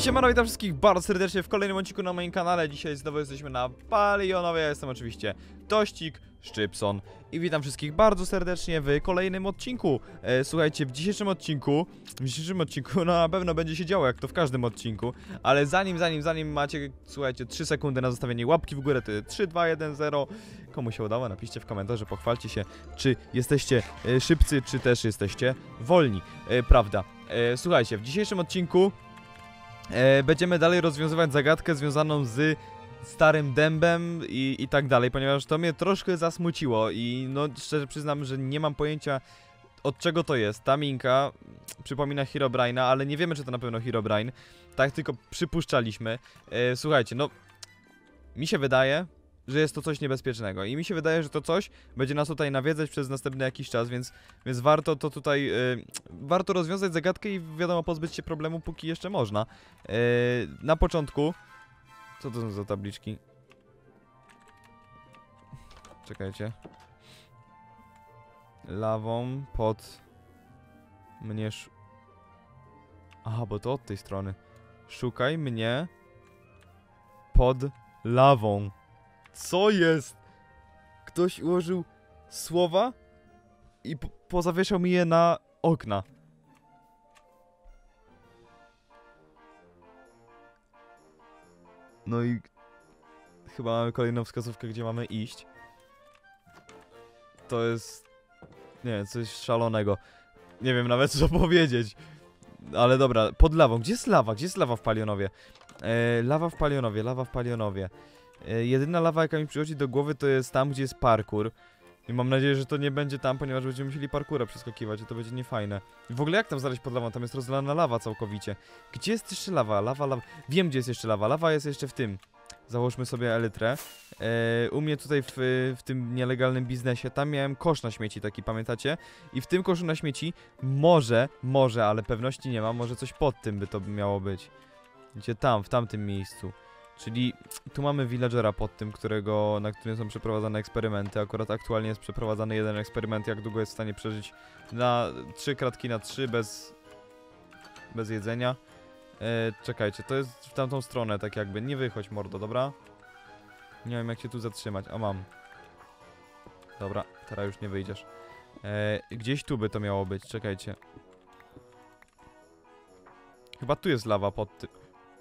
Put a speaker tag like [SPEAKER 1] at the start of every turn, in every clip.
[SPEAKER 1] Siemano, witam wszystkich bardzo serdecznie w kolejnym odcinku na moim kanale. Dzisiaj znowu jesteśmy na Palionowie. Ja jestem oczywiście Tościk, Szczypson i witam wszystkich bardzo serdecznie w kolejnym odcinku. Słuchajcie, w dzisiejszym odcinku no na pewno będzie się działo, jak to w każdym odcinku. Ale zanim macie, słuchajcie, 3 sekundy na zostawienie łapki w górę, to jest 3, 2, 1, 0. Komu się udało, napiszcie w komentarzu, pochwalcie się, czy jesteście szybcy, czy też jesteście wolni. Prawda. Słuchajcie, w dzisiejszym odcinku będziemy dalej rozwiązywać zagadkę związaną z starym dębem i tak dalej, ponieważ to mnie troszkę zasmuciło i no szczerze przyznam, że nie mam pojęcia, od czego to jest. Ta minka przypomina Herobrine'a, ale nie wiemy, czy to na pewno Herobrine. Tak tylko przypuszczaliśmy. Słuchajcie, no mi się wydaje, że jest to coś niebezpiecznego i mi się wydaje, że to coś będzie nas tutaj nawiedzać przez następny jakiś czas, więc warto to tutaj, warto rozwiązać zagadkę i wiadomo, pozbyć się problemu, póki jeszcze można. Na początku, co to są za tabliczki? Czekajcie. Lawą pod mnie Aha, bo to od tej strony. Szukaj mnie pod lawą. Co jest? Ktoś ułożył słowa i pozawieszał mi je na okna. No i chyba mamy kolejną wskazówkę, gdzie mamy iść. To jest... nie, coś szalonego. Nie wiem nawet, co powiedzieć. Ale dobra, pod lawą. Gdzie jest lawa? Gdzie jest lawa w Palionowie? Lawa w Palionowie, lawa w Palionowie. Jedyna lawa, jaka mi przychodzi do głowy, to jest tam, gdzie jest parkour. I mam nadzieję, że to nie będzie tam, ponieważ będziemy musieli parkoura przeskakiwać i to będzie niefajne. I w ogóle jak tam znaleźć pod lawą? Tam jest rozlana lawa całkowicie. Gdzie jest jeszcze lawa? Lawa. Wiem, gdzie jest jeszcze lawa. Lawa jest jeszcze w tym. Załóżmy sobie elytrę. U mnie tutaj w tym nielegalnym biznesie, tam miałem kosz na śmieci taki, pamiętacie? I w tym koszu na śmieci może, ale pewności nie ma, może coś pod tym by to miało być. Gdzie tam, w tamtym miejscu. Czyli tu mamy villagera pod tym, na którym są przeprowadzane eksperymenty. Akurat aktualnie jest przeprowadzany jeden eksperyment, jak długo jest w stanie przeżyć na 3 kratki na 3 bez jedzenia. Czekajcie, to jest w tamtą stronę, tak jakby. Nie wychodź, mordo, dobra? Nie wiem, jak się tu zatrzymać. O, mam. Dobra, teraz już nie wyjdziesz. Gdzieś tu by to miało być, czekajcie. Chyba tu jest lawa pod tym.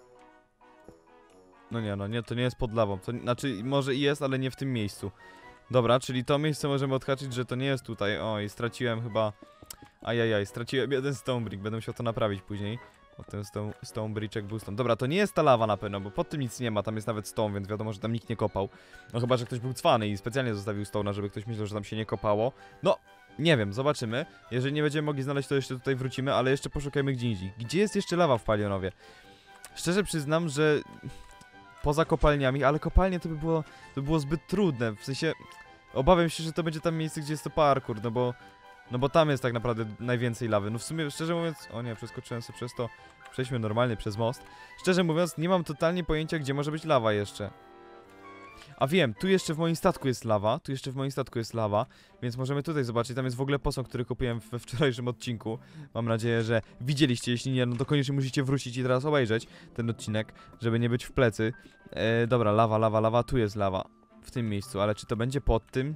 [SPEAKER 1] No nie, to nie jest pod lawą. To, znaczy, może i jest, ale nie w tym miejscu. Dobra, czyli to miejsce możemy odhaczyć, że to nie jest tutaj. Oj, straciłem chyba... Ajajaj, straciłem jeden stone brick. Będę musiał to naprawić później. O, ten stone brickek był stone. Dobra, to nie jest ta lawa na pewno, bo pod tym nic nie ma. Tam jest nawet stone, więc wiadomo, że tam nikt nie kopał. No chyba, że ktoś był cwany i specjalnie zostawił stone'a, żeby ktoś myślał, że tam się nie kopało. No, nie wiem, zobaczymy. Jeżeli nie będziemy mogli znaleźć, to jeszcze tutaj wrócimy, ale jeszcze poszukajmy gdzie indziej. Gdzie jest jeszcze lawa w Palionowie? Szczerze przyznam, że... poza kopalniami, ale kopalnie to by było zbyt trudne, w sensie obawiam się, że to będzie tam miejsce, gdzie jest to parkour, no bo tam jest tak naprawdę najwięcej lawy. No w sumie, szczerze mówiąc, o nie, przeskoczyłem sobie przez to, przejdźmy normalnie przez most. Szczerze mówiąc, nie mam totalnie pojęcia, gdzie może być lawa jeszcze. A wiem, tu jeszcze w moim statku jest lawa, więc możemy tutaj zobaczyć, tam jest w ogóle posąg, który kupiłem we wczorajszym odcinku. Mam nadzieję, że widzieliście, jeśli nie, no to koniecznie musicie wrócić i teraz obejrzeć ten odcinek, żeby nie być w plecy. Dobra, lawa, tu jest lawa, w tym miejscu, ale czy to będzie pod tym?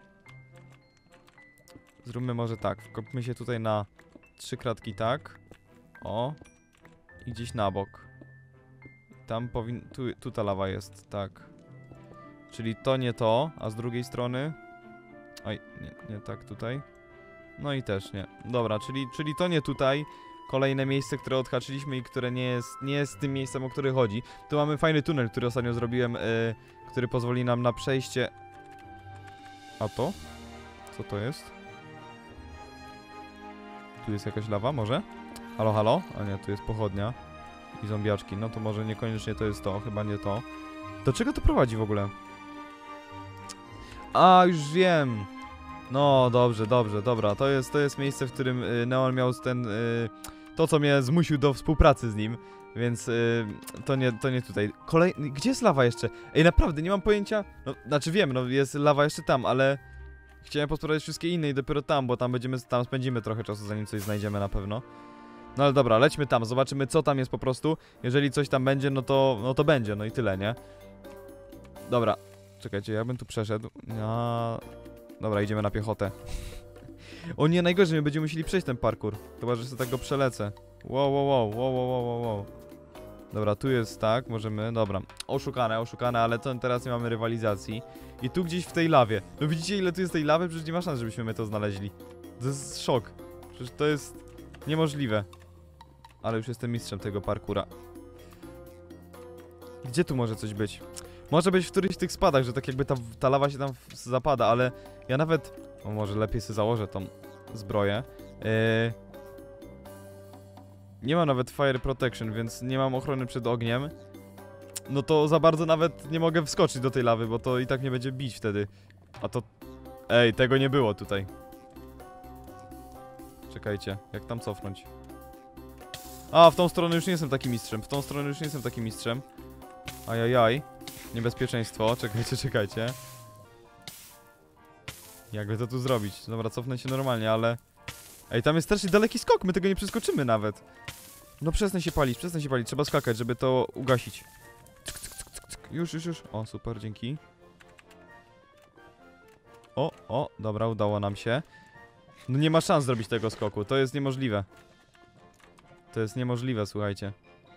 [SPEAKER 1] Zróbmy może tak, wkopmy się tutaj na 3 kratki, tak. O. I gdzieś na bok. Tam tu ta lawa jest, tak. Czyli to nie to, a z drugiej strony... Oj, nie tak tutaj. No i też nie. Dobra, czyli to nie tutaj. Kolejne miejsce, które odhaczyliśmy i które nie jest tym miejscem, o które chodzi. Tu mamy fajny tunel, który ostatnio zrobiłem, który pozwoli nam na przejście... A to? Co to jest? Tu jest jakaś lawa, może? Halo, halo? A nie, tu jest pochodnia. I zombiaczki. No to może niekoniecznie to jest to, chyba nie to. Do czego to prowadzi w ogóle? A, już wiem. No, dobrze, dobra. To jest miejsce, w którym Neon miał to, co mnie zmusił do współpracy z nim. Więc to nie tutaj. Gdzie jest lawa jeszcze? Ej, naprawdę, nie mam pojęcia. No, znaczy wiem, no jest lawa jeszcze tam, ale... chciałem posprawdzać wszystkie inne i dopiero tam, bo tam spędzimy trochę czasu, zanim coś znajdziemy na pewno. No ale dobra, lećmy tam, zobaczymy co tam jest po prostu. Jeżeli coś tam będzie, no to będzie, no i tyle, nie? Dobra, czekajcie, ja bym tu przeszedł. Dobra, idziemy na piechotę. O nie, najgorzej, my będziemy musieli przejść ten parkour. Chyba, że sobie tak go przelecę. Wow. Dobra, tu jest tak, możemy, dobra. Oszukane, ale to teraz nie mamy rywalizacji. I tu gdzieś w tej lawie. No widzicie ile tu jest tej lawy? Przecież nie ma szans, żebyśmy my to znaleźli. To jest szok. Przecież to jest niemożliwe. Ale już jestem mistrzem tego parkoura. Gdzie tu może coś być? Może być w którychś z tych spadach, że tak jakby ta lawa się tam zapada, ale ja nawet... O, może lepiej sobie założę tą zbroję. Nie mam nawet fire protection, więc nie mam ochrony przed ogniem. No to za bardzo nawet nie mogę wskoczyć do tej lawy, bo to i tak mnie będzie bić wtedy. A to... Ej, tego nie było tutaj. Czekajcie, jak tam cofnąć? A, w tą stronę już nie jestem takim mistrzem. Ajajaj. Niebezpieczeństwo, czekajcie. Jakby to tu zrobić? Dobra, cofnę się normalnie, ale... Ej, tam jest strasznie daleki skok, my tego nie przeskoczymy nawet. No przestań się palić, trzeba skakać, żeby to ugasić. Już. O, super, dzięki. O, dobra, udało nam się. No nie ma szans zrobić tego skoku, to jest niemożliwe. Słuchajcie.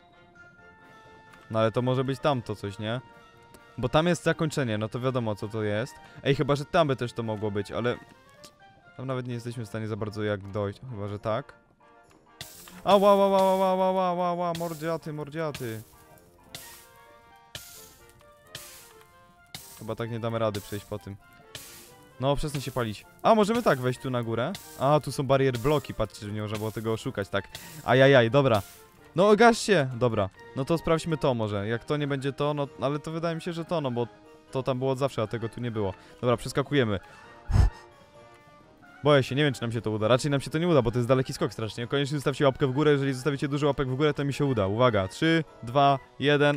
[SPEAKER 1] No ale to może być tamto coś, nie? Bo tam jest zakończenie, no to wiadomo co to jest. Ej, chyba, że tam by też to mogło być, ale... Tam nawet nie jesteśmy w stanie za bardzo jak dojść, chyba, że tak. Ła, mordziaty. Chyba tak nie damy rady przejść po tym. No, przestań się palić. A, możemy tak wejść tu na górę. A, tu są barier bloki, patrzcie, że nie można było tego oszukać, tak. Ajajaj, dobra. No, gaś się! Dobra, no to sprawdźmy to może. Jak to nie będzie to, no, ale to wydaje mi się, że to, no bo to tam było od zawsze, a tego tu nie było. Dobra, przeskakujemy. Boję się, nie wiem czy nam się to uda. Raczej nam się to nie uda, bo to jest daleki skok strasznie. Koniecznie zostawcie łapkę w górę, jeżeli zostawicie dużo łapek w górę, to mi się uda. Uwaga, 3, 2, 1.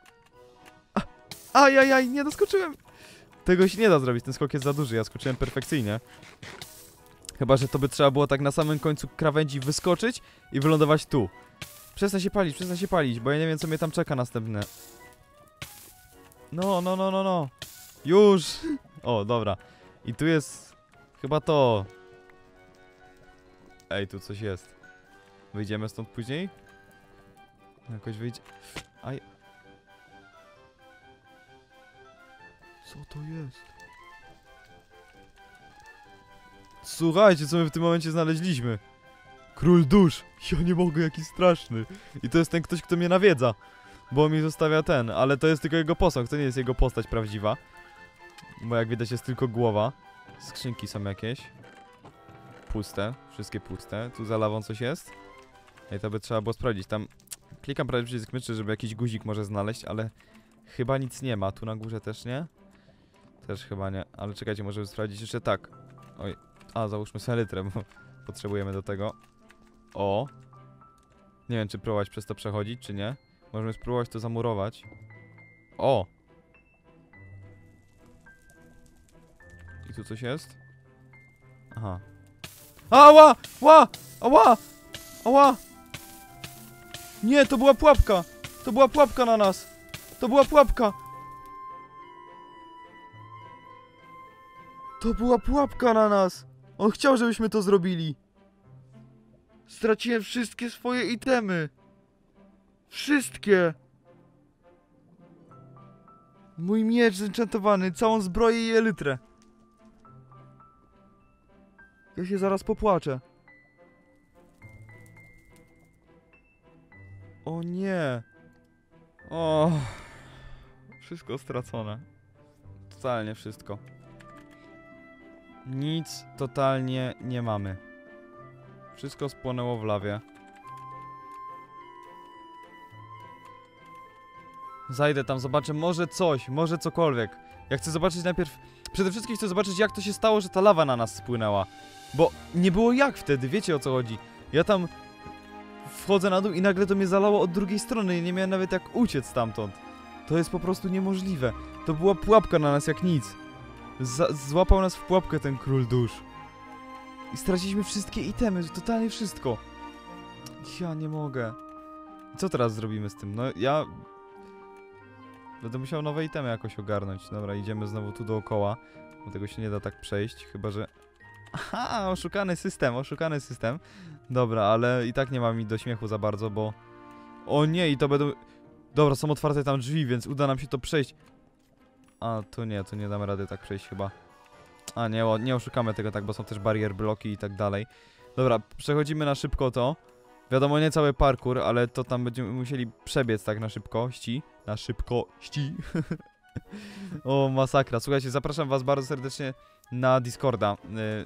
[SPEAKER 1] Ajajaj, nie doskoczyłem! Tego się nie da zrobić, ten skok jest za duży, ja skoczyłem perfekcyjnie. Chyba, że to by trzeba było tak na samym końcu krawędzi wyskoczyć i wylądować tu. Przestań się palić, bo ja nie wiem co mnie tam czeka następne. No. Już! O, dobra. I tu jest... Chyba to. Ej, tu coś jest. Wyjdziemy stąd później? Jakoś wyjdzie... Aj... Co to jest? Słuchajcie, co my w tym momencie znaleźliśmy. Król dusz. Ja nie mogę, jaki straszny. I to jest ten ktoś, kto mnie nawiedza. Bo mi zostawia ten, ale to jest tylko jego posąg, to nie jest jego postać prawdziwa. Bo jak widać jest tylko głowa. Skrzynki są jakieś. Puste, wszystkie puste. Tu za lawą coś jest. I to by trzeba było sprawdzić. Tam klikam prawie przycisk myszy, żeby jakiś guzik może znaleźć, ale chyba nic nie ma. Tu na górze też nie? Też chyba nie, ale czekajcie, możemy sprawdzić jeszcze tak. Oj, załóżmy selitrę, bo potrzebujemy do tego. O! Nie wiem, czy próbować przez to przechodzić, czy nie. Możemy spróbować to zamurować. O! I tu coś jest? Aha. Ała! Ała! Nie, to była pułapka! To była pułapka na nas! To była pułapka! To była pułapka na nas! On chciał, żebyśmy to zrobili! Straciłem wszystkie swoje itemy! Wszystkie! Mój miecz zenchantowany, całą zbroję i elytrę. Ja się zaraz popłaczę. O nie! O, wszystko stracone. Totalnie wszystko. Nic totalnie nie mamy. Wszystko spłonęło w lawie. Zajdę tam, zobaczę może coś, może cokolwiek. Ja chcę zobaczyć najpierw... Przede wszystkim chcę zobaczyć jak to się stało, że ta lawa na nas spłynęła. Bo nie było jak wtedy, wiecie o co chodzi. Ja tam wchodzę na dół i nagle to mnie zalało od drugiej strony i nie miałem nawet jak uciec stamtąd. To jest po prostu niemożliwe. To była pułapka na nas jak nic. Złapał nas w pułapkę ten król dusz. I straciliśmy wszystkie itemy, totalnie wszystko. Ja nie mogę. Co teraz zrobimy z tym? No ja... Będę musiał nowe itemy jakoś ogarnąć. Dobra, idziemy znowu tu dookoła. Bo tego się nie da tak przejść, chyba że... Aha, oszukany system, oszukany system. Dobra, ale i tak nie ma mi do śmiechu za bardzo, bo... O nie, i to będą... Dobra, są otwarte tam drzwi, więc uda nam się to przejść. A, to nie damy rady tak przejść chyba. A, nie oszukamy tego tak, bo są też barier bloki i tak dalej. Dobra, przechodzimy na szybko to. Wiadomo, nie cały parkour, ale to tam będziemy musieli przebiec tak na szybkości. Na szybkości. O, masakra. Słuchajcie, zapraszam was bardzo serdecznie na Discorda.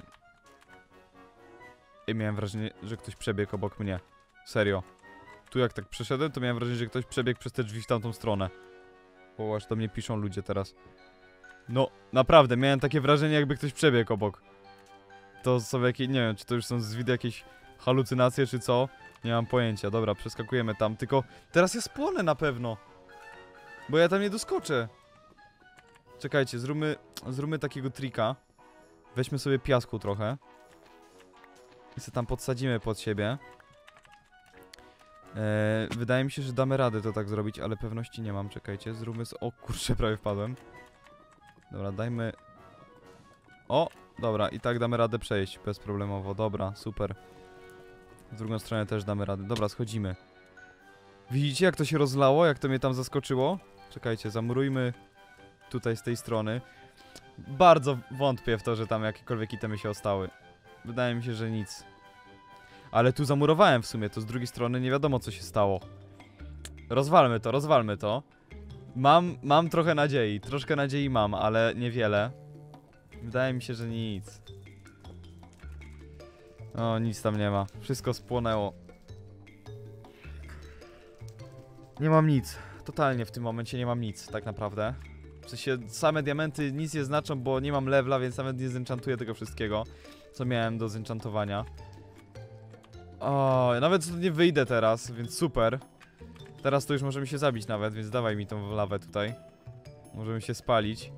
[SPEAKER 1] Miałem wrażenie, że ktoś przebiegł obok mnie. Serio. Tu jak tak przeszedłem, to miałem wrażenie, że ktoś przebiegł przez te drzwi w tamtą stronę. O, aż do mnie piszą ludzie teraz. No, naprawdę, miałem takie wrażenie, jakby ktoś przebiegł obok. To są jakieś, nie wiem, czy to już są z widy jakieś halucynacje, czy co? Nie mam pojęcia. Dobra, przeskakujemy tam. Tylko teraz ja spłonę na pewno. Bo ja tam nie doskoczę. Czekajcie, zróbmy takiego trika. Weźmy sobie piasku trochę. I sobie tam podsadzimy pod siebie. Wydaje mi się, że damy radę to tak zrobić, ale pewności nie mam. Czekajcie, zróbmy o kurczę, prawie wpadłem. Dobra, dajmy... O, dobra, i tak damy radę przejść bezproblemowo. Dobra, super. Z drugą stronę też damy radę. Dobra, schodzimy. Widzicie, jak to się rozlało? Jak to mnie tam zaskoczyło? Czekajcie, zamurujmy tutaj z tej strony. Bardzo wątpię w to, że tam jakiekolwiek itemy się ostały. Wydaje mi się, że nic. Ale tu zamurowałem w sumie, to z drugiej strony nie wiadomo, co się stało. Rozwalmy to. Mam trochę nadziei, troszkę nadziei mam, ale niewiele. Wydaje mi się, że nic. O, nic tam nie ma. Wszystko spłonęło. Nie mam nic. Totalnie w tym momencie nie mam nic, tak naprawdę. W sensie same diamenty nic nie znaczą, bo nie mam levela, więc nawet nie zenchantuję tego wszystkiego, co miałem do zenchantowania. O, nawet nie wyjdę teraz, więc super. Teraz to już możemy się zabić nawet, więc dawaj mi tą lawę tutaj. Możemy się spalić.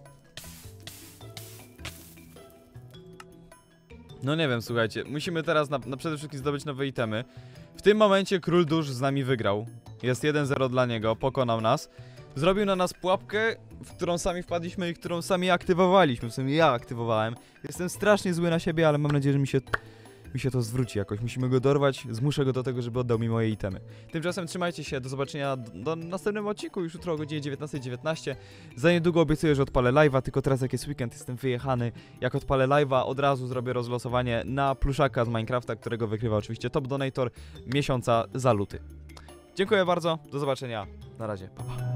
[SPEAKER 1] No nie wiem, słuchajcie, musimy teraz przede wszystkim zdobyć nowe itemy. W tym momencie Król Dusz z nami wygrał. Jest 1-0 dla niego, pokonał nas. Zrobił na nas pułapkę, w którą sami wpadliśmy i którą sami aktywowaliśmy. W sumie ja aktywowałem. Jestem strasznie zły na siebie, ale mam nadzieję, że mi się to zwróci jakoś. Musimy go dorwać, zmuszę go do tego, żeby oddał mi moje itemy. Tymczasem trzymajcie się, do zobaczenia do następnym odcinku, już jutro o godzinie 19:19. Za niedługo obiecuję, że odpalę live'a, tylko teraz jak jest weekend, jestem wyjechany. Jak odpalę live'a, od razu zrobię rozlosowanie na pluszaka z Minecrafta, którego wygrywa oczywiście top donator miesiąca za luty. Dziękuję bardzo, do zobaczenia, na razie, pa pa.